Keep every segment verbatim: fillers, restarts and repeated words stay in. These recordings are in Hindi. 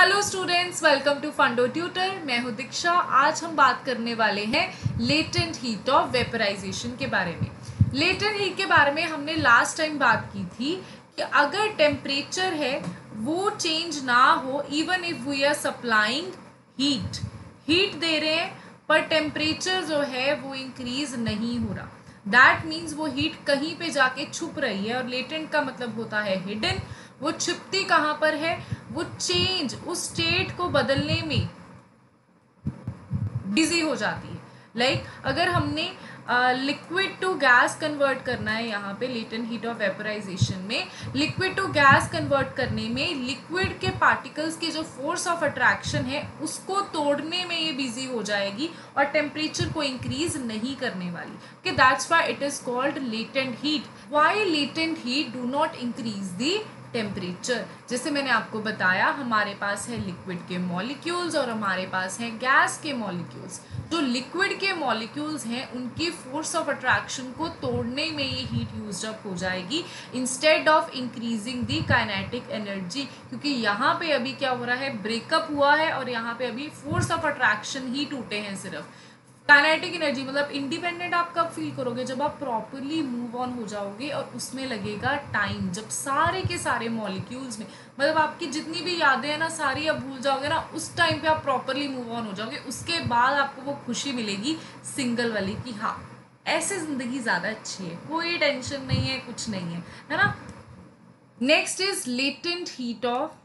Hello students, welcome to Fundo Tutor. मैं हूं दीक्षा। आज हम बात करने वाले हैं लेटेंट हीट ऑफ वेपराइजेशन के बारे में। लेटेंट हीट के बारे में हमने लास्ट टाइम बात की थी कि अगर टेम्परेचर है वो चेंज ना हो, even if we are supplying heat heat दे रहे हैं पर टेम्परेचर जो है वो इंक्रीज नहीं हो रहा, दैट मीन्स वो हीट कहीं पे जाके छुप रही है। और लेटेंट का मतलब होता है हिडन। वो छुपती कहाँ पर है? वो चेंज, उस स्टेट को बदलने में बिजी हो जाती है। लाइक like, अगर हमने लिक्विड टू गैस कन्वर्ट करना है, यहाँ पे लेटेंट हीट ऑफ वेपराइजेशन में लिक्विड टू गैस कन्वर्ट करने में लिक्विड के पार्टिकल्स की जो फोर्स ऑफ अट्रैक्शन है उसको तोड़ने में ये बिजी हो जाएगी और टेम्परेचर को इंक्रीज नहीं करने वाली। Okay, that's why it is called latent heat. Why latent heat do not increase the temperature? जैसे मैंने आपको बताया, हमारे पास है लिक्विड के मॉलिक्यूल्स और हमारे पास है गैस के मॉलिक्यूल्स। जो लिक्विड के मॉलिक्यूल्स हैं उनकी फोर्स ऑफ अट्रैक्शन को तोड़ने में ये हीट यूज अप हो जाएगी instead of increasing the kinetic energy, क्योंकि यहाँ पे अभी क्या हो रहा है, ब्रेकअप हुआ है और यहाँ पे अभी फोर्स ऑफ अट्रैक्शन ही टूटे हैं सिर्फ। काइनेटिक एनर्जी मतलब इंडिपेंडेंट आप कब फील करोगे? जब आप प्रॉपरली मूव ऑन हो जाओगे और उसमें लगेगा टाइम। जब सारे के सारे मॉलिक्यूल्स में मतलब आपकी जितनी भी यादें हैं ना सारी आप भूल जाओगे ना, उस टाइम पे आप प्रॉपरली मूव ऑन हो जाओगे। उसके बाद आपको वो खुशी मिलेगी सिंगल वाली कि हाँ, ऐसे जिंदगी ज़्यादा अच्छी है, कोई टेंशन नहीं है, कुछ नहीं है, है ना। Next is latent heat of,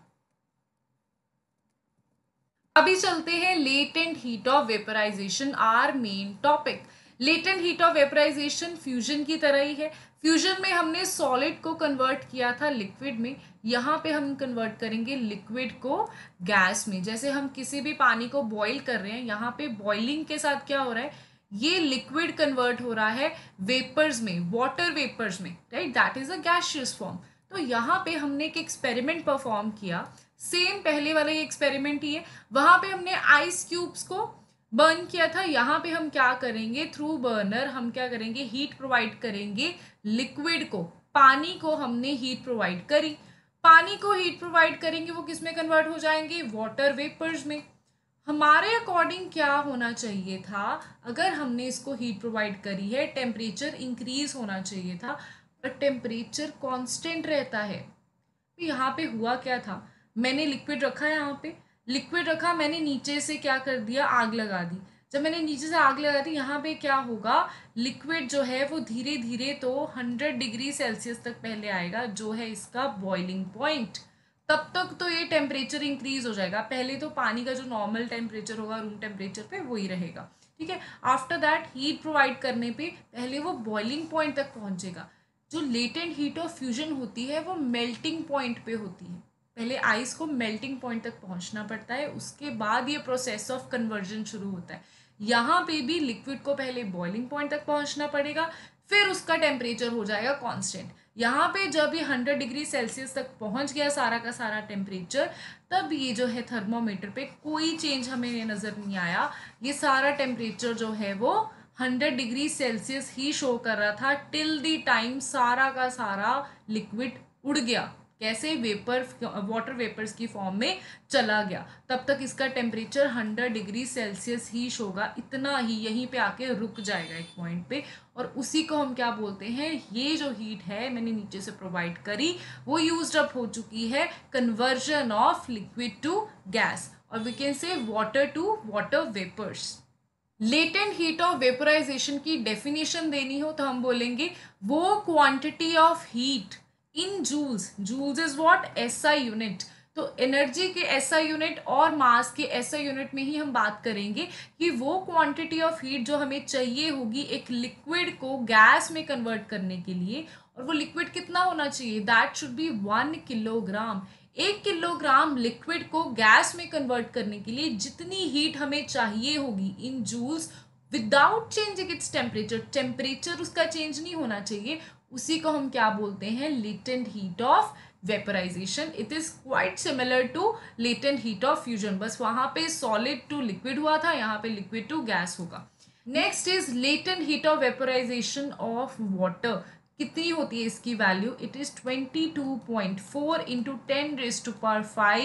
अभी चलते हैं latent heat of vaporisation, our main topic. Latent heat of vaporisation fusion की तरह ही है। फ्यूजन में हमने सॉलिड को कन्वर्ट किया था लिक्विड में, यहाँ पे हम कन्वर्ट करेंगे लिक्विड को गैस में। जैसे हम किसी भी पानी को बॉईल कर रहे हैं, यहाँ पे बॉइलिंग के साथ क्या हो रहा है, ये लिक्विड कन्वर्ट हो रहा है वेपर्स में, वाटर वेपर्स में, right, that is a gaseous form. तो यहाँ पे हमने एक एक्सपेरिमेंट परफॉर्म किया, सेम पहले वाला ये एक्सपेरिमेंट ही है। वहां पे हमने आइस क्यूब्स को बर्न किया था। यहाँ पे हम क्या करेंगे, थ्रू बर्नर हम क्या करेंगे, हीट प्रोवाइड करेंगे लिक्विड को। पानी को हमने हीट प्रोवाइड करी, पानी को हीट प्रोवाइड करेंगे, वो किस में कन्वर्ट हो जाएंगे, वाटर वेपर्स में। हमारे अकॉर्डिंग क्या होना चाहिए था, अगर हमने इसको हीट प्रोवाइड करी है, टेम्परेचर इंक्रीज होना चाहिए था, पर टेम्परेचर कांस्टेंट रहता है। तो यहाँ पे हुआ क्या था, मैंने लिक्विड रखा है, यहाँ पे लिक्विड रखा, मैंने नीचे से क्या कर दिया, आग लगा दी। जब मैंने नीचे से आग लगा दी, यहाँ पे क्या होगा, लिक्विड जो है वो धीरे धीरे तो हंड्रेड डिग्री सेल्सियस तक पहले आएगा, जो है इसका बॉइलिंग पॉइंट। तब तक तो ये टेम्परेचर इंक्रीज हो जाएगा। पहले तो पानी का जो नॉर्मल टेम्परेचर होगा रूम टेम्परेचर पे वही रहेगा, ठीक है। आफ्टर दैट हीट प्रोवाइड करने पे पहले वो बॉइलिंग पॉइंट तक पहुंचेगा। जो लेटेंट हीट ऑफ फ्यूजन होती है वो मेल्टिंग पॉइंट पे होती है। पहले आइस को मेल्टिंग पॉइंट तक पहुंचना पड़ता है, उसके बाद ये प्रोसेस ऑफ कन्वर्जन शुरू होता है। यहाँ पे भी लिक्विड को पहले बॉइलिंग पॉइंट तक पहुंचना पड़ेगा, फिर उसका टेम्परेचर हो जाएगा कांस्टेंट। यहाँ पे जब ये हंड्रेड डिग्री सेल्सियस तक पहुंच गया सारा का सारा टेम्परेचर, तब ये जो है थर्मोमीटर पे कोई चेंज हमें नज़र नहीं आया। ये सारा टेम्परेचर जो है वो हंड्रेड डिग्री सेल्सियस ही शो कर रहा था टिल दी टाइम सारा का सारा लिक्विड उड़ गया। कैसे? वेपर, वाटर वेपर्स की फॉर्म में चला गया। तब तक इसका टेम्परेचर हंड्रेड डिग्री सेल्सियस ही शो होगा, इतना ही, यहीं पे आके रुक जाएगा एक पॉइंट पे। और उसी को हम क्या बोलते हैं, ये जो हीट है मैंने नीचे से प्रोवाइड करी वो यूज्ड अप हो चुकी है, conversion of liquid to gas, और we can say water to water vapours. Latent heat of vaporisation की डेफिनेशन देनी हो तो हम बोलेंगे वो quantity of heat in joules, joules is what, SI unit. तो एनर्जी के एसआई यूनिट और मास के एसआई यूनिट में ही हम बात करेंगे कि वो क्वांटिटी ऑफ हीट जो हमें चाहिए होगी एक लिक्विड को गैस में कन्वर्ट करने के लिए, और वो लिक्विड कितना होना चाहिए, that should be one kilogram. एक किलोग्राम लिक्विड को गैस में कन्वर्ट करने के लिए जितनी हीट हमें चाहिए होगी in joules, without changing its temperature, temperature उसका चेंज नहीं होना चाहिए, उसी को हम क्या बोलते हैं, latent heat of vaporisation. It is quite similar to latent heat of fusion, बस वहां पे सॉलिड टू लिक्विड हुआ था, यहाँ पे लिक्विड टू गैस होगा। Next is latent heat of vaporisation of water. कितनी होती है इसकी value, it is twenty two point four into ten raise to power five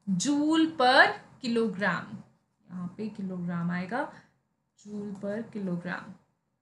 joule per kilogram, यहाँ पे किलोग्राम आएगा, जूल पर किलोग्राम।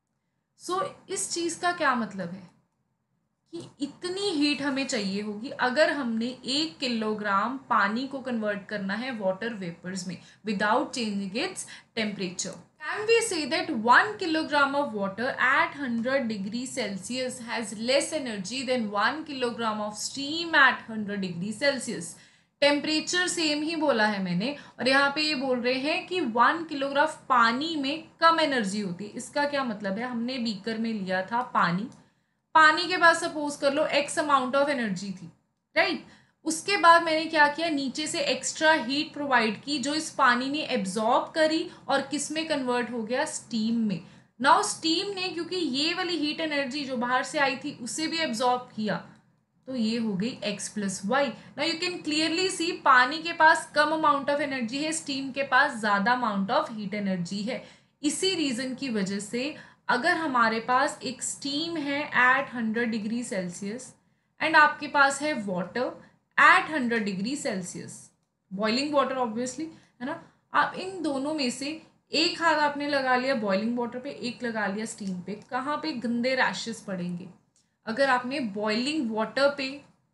सो so, इस चीज का क्या मतलब है कि इतनी हीट हमें चाहिए होगी अगर हमने एक किलोग्राम पानी को कन्वर्ट करना है वाटर वेपर्स में without changing its temperature. Can we say that one kilogram of water at one hundred degrees Celsius has less energy than one kilogram of steam at one hundred degrees Celsius? Temperature same ही बोला है मैंने, और यहाँ पे ये बोल रहे हैं कि वन किलोग्राम पानी में कम एनर्जी होती है। इसका क्या मतलब है, हमने बीकर में लिया था पानी, पानी के बाद सपोज कर लो एक्स अमाउंट ऑफ एनर्जी थी, राइट। उसके बाद मैंने क्या किया, नीचे से एक्स्ट्रा हीट प्रोवाइड की जो इस पानी ने एब्जॉर्ब करी और किस में कन्वर्ट हो गया, स्टीम में। नाउ स्टीम ने क्योंकि ये वाली हीट एनर्जी जो बाहर से आई थी उसे भी एब्जॉर्ब किया, तो ये हो गई x plus Y. Now you can clearly see पानी के पास कम अमाउंट ऑफ एनर्जी है, स्टीम के पास ज़्यादा अमाउंट ऑफ हीट एनर्जी है। इसी रीज़न की वजह से अगर हमारे पास एक स्टीम है at hundred degree Celsius and आपके पास है water at hundred degree Celsius, boiling water obviously, है ना, आप इन दोनों में से एक हाथ आपने लगा लिया बॉइलिंग वाटर पे, एक लगा लिया स्टीम पे, कहाँ पे गंदे रैशेस पड़ेंगे। अगर आपने बॉइलिंग वाटर पे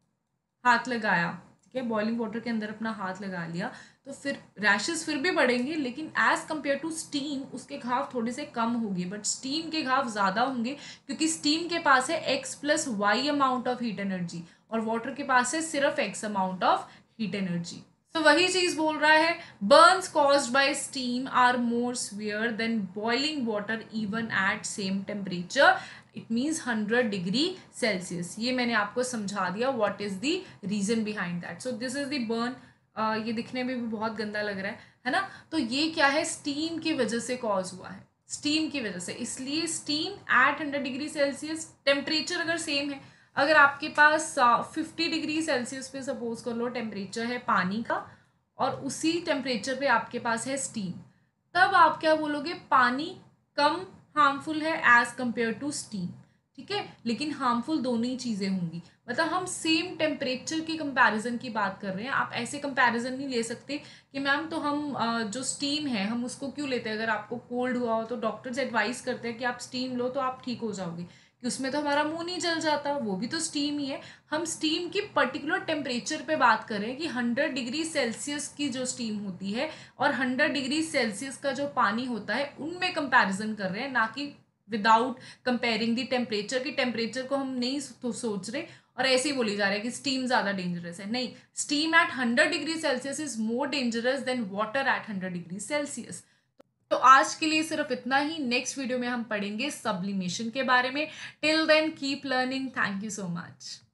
हाथ लगाया, ठीक है, बॉइलिंग वाटर के अंदर अपना हाथ लगा लिया, तो फिर रैशेस फिर भी बढ़ेंगे, लेकिन एज कम्पेयर टू स्टीम उसके घाव थोड़े से कम होंगे, बट स्टीम के घाव ज़्यादा होंगे क्योंकि स्टीम के पास है X plus Y amount of heat energy और वाटर के पास है सिर्फ X amount of heat energy. तो वही चीज बोल रहा है, burns caused by steam are more severe than boiling water even at same temperature, it means hundred degree Celsius. ये मैंने आपको समझा दिया what is the reason behind that. So this is the burn, ये दिखने में भी बहुत गंदा लग रहा है है ना, तो ये क्या है, स्टीम की वजह से कॉज हुआ है, स्टीम की वजह से। इसलिए steam at hundred degree Celsius, temperature अगर सेम है, अगर आपके पास फिफ्टी डिग्री सेल्सियस पे सपोज कर लो टेम्परेचर है पानी का और उसी टेम्परेचर पे आपके पास है स्टीम, तब आप क्या बोलोगे, पानी कम हार्मफुल है एज कंपेयर टू स्टीम, ठीक है। लेकिन हार्मफुल दोनों ही चीज़ें होंगी, मतलब हम सेम टेम्परेचर की कंपैरिजन की बात कर रहे हैं। आप ऐसे कंपैरिजन नहीं ले सकते कि मैम तो हम जो स्टीम है हम उसको क्यों लेते हैं, अगर आपको कोल्ड हुआ हो तो डॉक्टर्स एडवाइस करते हैं कि आप स्टीम लो तो आप ठीक हो जाओगे, कि उसमें तो हमारा मुंह नहीं जल जाता, वो भी तो स्टीम ही है। हम स्टीम की पर्टिकुलर टेम्परेचर पे बात कर रहे हैं कि हंड्रेड डिग्री सेल्सियस की जो स्टीम होती है और हंड्रेड डिग्री सेल्सियस का जो पानी होता है उनमें कंपैरिजन कर रहे हैं, ना कि विदाउट कंपेयरिंग दी टेम्परेचर की टेम्परेचर को हम नहीं तो सोच रहे और ऐसे ही बोली जा रहा है कि स्टीम ज़्यादा डेंजरस है। नहीं, steam at hundred degree Celsius is more dangerous than water at hundred degree Celsius. तो आज के लिए सिर्फ इतना ही, नेक्स्ट वीडियो में हम पढ़ेंगे सब्लिमेशन के बारे में। Till then keep learning, thank you so much.